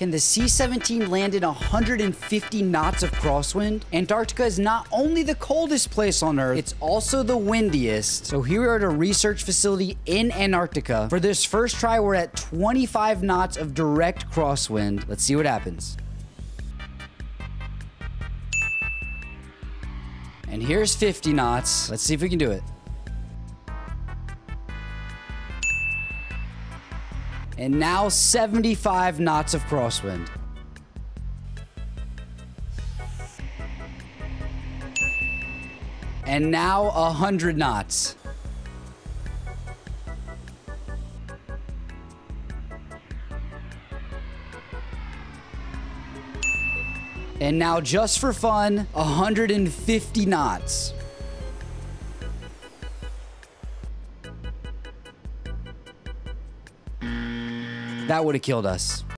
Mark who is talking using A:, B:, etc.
A: Can the C-17 land in 150 knots of crosswind? Antarctica is not only the coldest place on Earth, it's also the windiest. So here we are at a research facility in Antarctica. For this first try, we're at 25 knots of direct crosswind. Let's see what happens. And here's 50 knots. Let's see if we can do it. And now 75 knots of crosswind. And now 100 knots. And now, just for fun, 150 knots. That would have killed us.